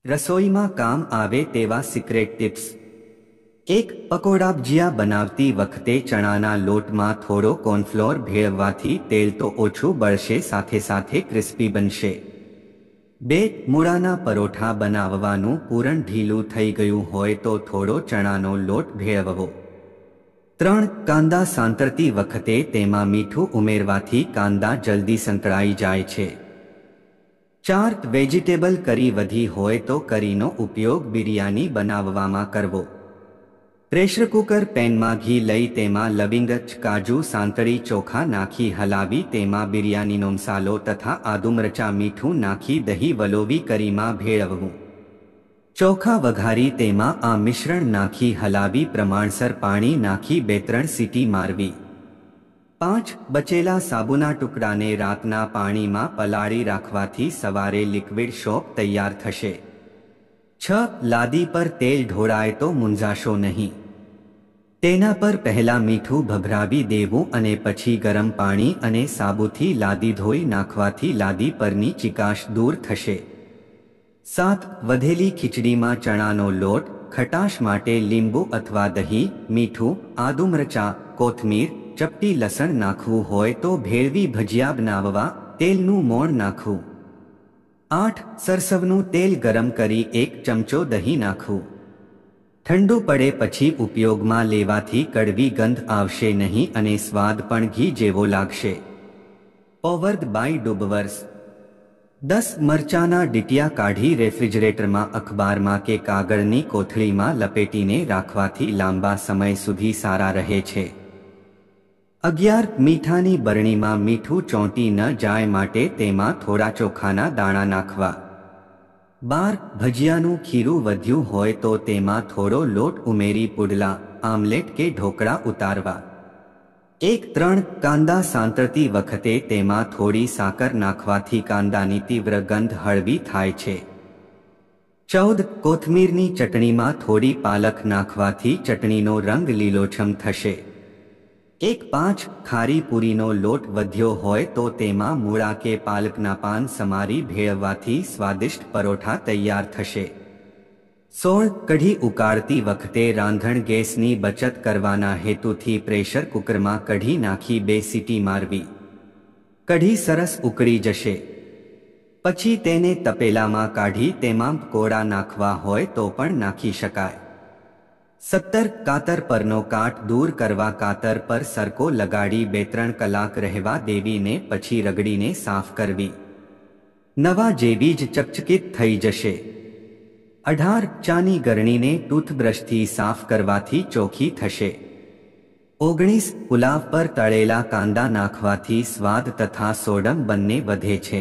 રસોઈમાં કામ આવે તેવા સિક્રેટ ટિપ્સ। 1. પકોડા ભજીયા બનાવતી વખતે ચણાના લોટમાં થોડો કોર્નફ્લોર ભેળવવાથી તેલ તો ઓછું બળશે, સાથે સાથે ક્રિસ્પી બનશે। 2. મૂળાના પરોઠા બનાવવાનું પૂરણ ઢીલું થઈ ગયું હોય તો થોડો ચણાનો લોટ ભેળવવો। 3. કાંદા સાંતળતી વખતે તેમાં મીઠું ઉમેરવાથી કાંદા જલ્દી સંતળાઈ જાય છે। 4. વેજીટેબલ કરી વધી હોય તો કરીનો ઉપયોગ બિરયાની બનાવવામાં કરવો। પ્રેશર કુકર પેનમાં ઘી લઈ તેમાં લવિંગ, કાજુ સાંતળી ચોખા નાખી હલાવી તેમાં બિરયાનીનો મસાલો તથા આદુ મરચાં મીઠું નાખી દહીં વલોવી કરીમાં ભેળવવું। ચોખા વઘારી તેમાં આ મિશ્રણ નાખી હલાવી પ્રમાણસર પાણી નાખી 2-3 સીટી મારવી। 5. બચેલા સાબુના ટુકડાને રાતના પાણીમાં પલાળી રાખવાથી સવારે લિક્વિડ સોપ તૈયાર થશે। 6. લાદી પર તેલ ઢોળાય તો મૂંઝાશો નહીં। તેના પર પહેલા મીઠું ભભરાવી દેવું અને પછી ગરમ પાણી અને સાબુથી લાદી ધોઈ નાખવાથી લાદી પરની ચીકાશ દૂર થશે। 7. વધેલી ખીચડીમાં ચણાનો લોટ, ખટાશ માટે લીંબુ અથવા દહીં, મીઠું, આદુ મરચાં, કોથમીર, ચપટી લસણ નાખવું હોય તો ભેળવી ભજીયા બનાવવા તેલનું મોણ નાખવું। 8. સરસવનું તેલ ગરમ કરી 1 ચમચો દહીં નાખવું। ઠંડુ પડે પછી ઉપયોગમાં લેવાથી કડવી ગંધ આવશે નહીં અને સ્વાદ પણ ઘી જેવો લાગશે। પોવર્ડ બાય ડુબવર્સ। 10. મરચાના ડીટિયા કાઢી રેફ્રિજરેટરમાં અખબારમાં કે કાગળની કોથળીમાં લપેટીને રાખવાથી લાંબા સમય સુધી સારા રહે છે। 11. મીઠાની બરણીમાં મીઠું ચોંટી ન જાય માટે તેમાં થોડા ચોખાના દાણા નાખવા। 12. ભજીયાનું ખીરું વધ્યું હોય તો તેમાં થોડો લોટ ઉમેરી પુડલા, આમલેટ કે ઢોકળા ઉતારવા। 3. કાંદા સાંતળતી વખતે તેમાં થોડી સાકર નાખવાથી કાંદાની તીવ્ર ગંધ હળવી થાય છે। 14. કોથમીરની ચટણીમાં થોડી પાલક નાખવાથી ચટણીનો રંગ લીલોછમ થશે। 5. ખારી પૂરીનો લોટ વધ્યો હોય તો તેમાં મૂળા કે પાલકના પાન સમારી ભેળવવાથી સ્વાદિષ્ટ પરોઠા તૈયાર થશે। 16. કઢી ઉકાળતી વખતે રાંધણ ગેસની બચત કરવાના હેતુથી પ્રેશર કુકરમાં કઢી નાખી 2 સીટી મારવી। કઢી સરસ ઉકળી જશે પછી તેને તપેલામાં કાઢી તેમાં કોળા નાખવા હોય તો પણ નાખી શકાય। 17. કાતર પરનો કાટ દૂર કરવા કાતર પર સરકો લગાડી 2-3 કલાક રહેવા દેવીને પછી રગડીને સાફ કરવી, નવા જેવી જ ચકચકિત થઈ જશે। 18. ચાની ગરણીને ટૂથબ્રશથી સાફ કરવાથી ચોખ્ખી થશે। 19. પુલાવ પર તળેલા કાંદા નાખવાથી સ્વાદ તથા સોડમ બંને વધે છે।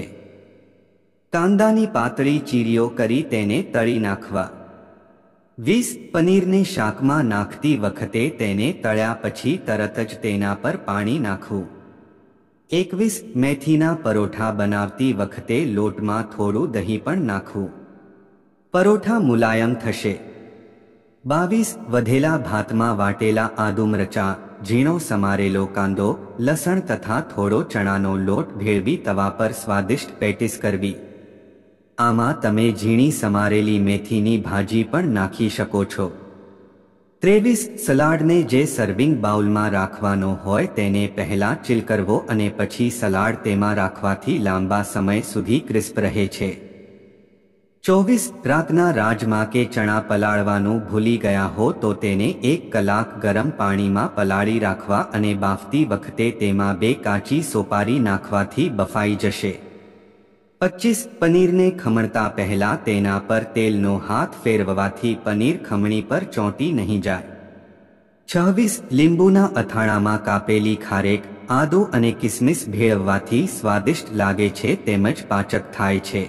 કાંદાની પાતળી ચીરીઓ કરી તેને તળી નાખવા। 20. પનીરને શાકમાં નાખતી વખતે તેને તળ્યા પછી તરત જ તેના પર પાણી નાખવું। 21. મેથીના પરોઠા બનાવતી વખતે લોટમાં થોડું દહીં પણ નાખવું, પરોઠા મુલાયમ થશે। 22. વધેલા ભાતમાં વાટેલા આદુ મરચાં, ઝીણો સમારેલો કાંદો, લસણ તથા થોડો ચણાનો લોટ ભેળવી તવા પર સ્વાદિષ્ટ પેટીસ કરવી। આમાં તમે ઝીણી સમારેલી મેથીની ભાજી પણ નાખી શકો છો। 23. સલાડને જે સર્વિંગ બાઉલમાં રાખવાનો હોય તેને પહેલા ચીલ કરવો અને પછી સલાડ તેમાં રાખવાથી લાંબા સમય સુધી ક્રિસ્પ રહે છે। 24. રાતના રાજમા કે ચણા પલાળવાનું ભૂલી ગયા હો તો તેને 1 કલાક ગરમ પાણીમાં પલાળી રાખવા અને બાફતી વખતે તેમાં 2 કાચી સોપારી નાખવાથી બફાઈ જશે। 25. પનીરને ખમણતા પહેલા તેના પર તેલનો હાથ ફેરવવાથી પનીર ખમણી પર ચોંટી નહીં જાય। 26. લીંબુના અથાણામાં કાપેલી ખારેક, આદુ અને કિસમિસ ભેળવવાથી સ્વાદિષ્ટ લાગે છે તેમજ પાચક થાય છે।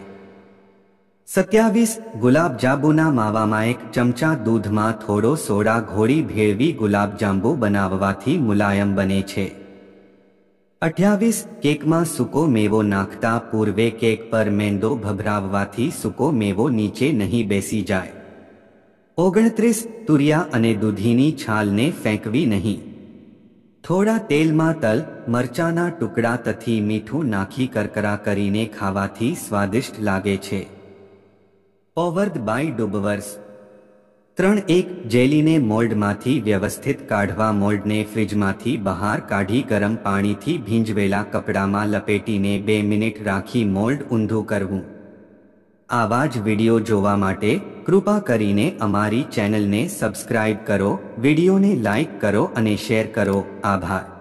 27. ગુલાબજાંબુના માવામાં 1 ચમચા દૂધમાં થોડો સોડા ઘોળી ભેળવી ગુલાબજાંબુ બનાવવાથી મુલાયમ બને છે। 28. કેકમાં સૂકો મેવો નાખતા પૂર્વે કેક પર મેંદો ભભરાવવાથી સૂકો મેવો નીચે નહીં બેસી જાય। 29. તુરિયા અને દૂધીની છાલને ફેંકવી નહીં, થોડા તેલમાં તલ, મરચાના ટુકડા તથી મીઠું નાખી કરકરા કરીને ખાવાથી સ્વાદિષ્ટ લાગે છે। પોવર્ડ બાય ડુબવર્સ 3. જેલીને મોલ્ડમાંથી વ્યવસ્થિત કાઢવા. મોલ્ડને ફ્રીજમાંથી બહાર કાઢી ગરમ પાણીથી ભીંજવેલા કપડામાં લપેટીને 2 મિનિટ રાખી મોલ્ડ ઊંધું કરવું. આવા જ વિડિયો જોવા માટે કૃપા કરીને અમારી ચેનલને સબસ્ક્રાઇબ કરો, વિડિયોને લાઇક કરો અને શેર કરો. આભાર.